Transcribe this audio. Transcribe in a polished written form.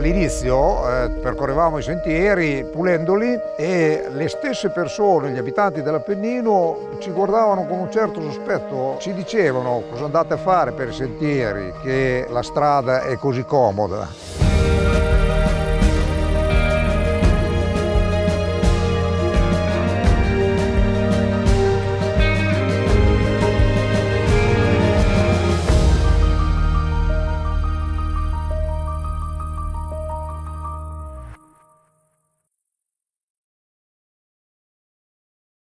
All'inizio percorrevamo i sentieri pulendoli e le stesse persone, gli abitanti dell'Appennino, ci guardavano con un certo sospetto, ci dicevano: cosa andate a fare per i sentieri, che la strada è così comoda.